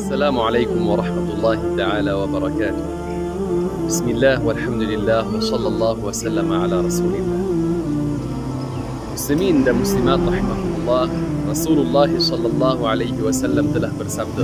Assalamualaikum warahmatullahi ta'ala wabarakatuh. Bismillah walhamdulillah wa sallallahu wa sallam ala rasulillah. Muslimin dan muslimat rahimahullah, Rasulullah sallallahu alaihi wasallam telah bersabda,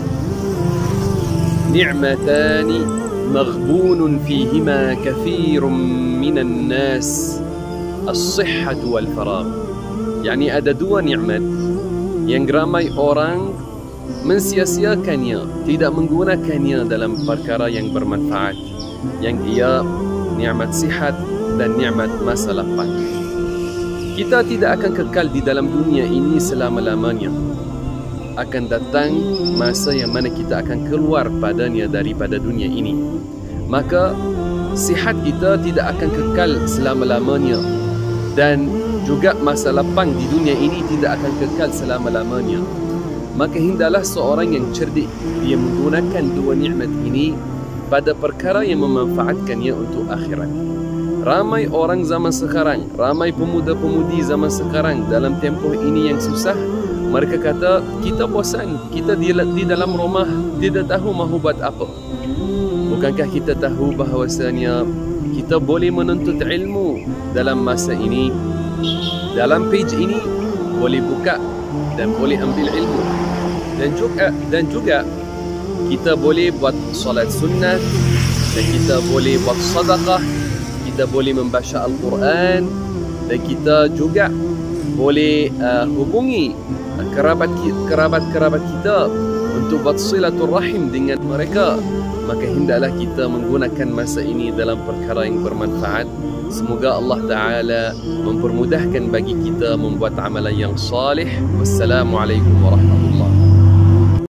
ni'matani maghbunun fihima kathirun minan nas, as-sihhatu wal faragh. Yani ada dua nikmat yang ramai orang mensia-siakannya, tidak menggunakannya dalam perkara yang bermanfaat, yang ia nikmat sihat dan nikmat masa lapang. Kita tidak akan kekal di dalam dunia ini selama-lamanya. Akan datang masa yang mana kita akan keluar padanya daripada dunia ini. Maka sihat kita tidak akan kekal selama-lamanya, dan juga masa lapang di dunia ini tidak akan kekal selama-lamanya. Maka hendaklah seorang yang cerdik dia menggunakan dua nikmat ini pada perkara yang memanfaatkannya untuk akhirat. Ramai orang zaman sekarang, ramai pemuda-pemudi zaman sekarang dalam tempoh ini yang susah, mereka kata kita bosan, kita di dalam rumah tidak tahu mahu buat apa. Bukankah kita tahu bahawasanya kita boleh menuntut ilmu dalam masa ini? Dalam page ini boleh buka dan boleh ambil ilmu, dan juga kita boleh buat solat sunnah, dan kita boleh buat sedekah, kita boleh membaca Al-Quran, dan kita juga boleh hubungi kerabat-kerabat kita untuk buat silaturrahim dengan mereka. Maka hendaklah kita menggunakan masa ini dalam perkara yang bermanfaat. Semoga Allah Ta'ala mempermudahkan bagi kita membuat amalan yang salih. Wassalamualaikum warahmatullahi wabarakatuh.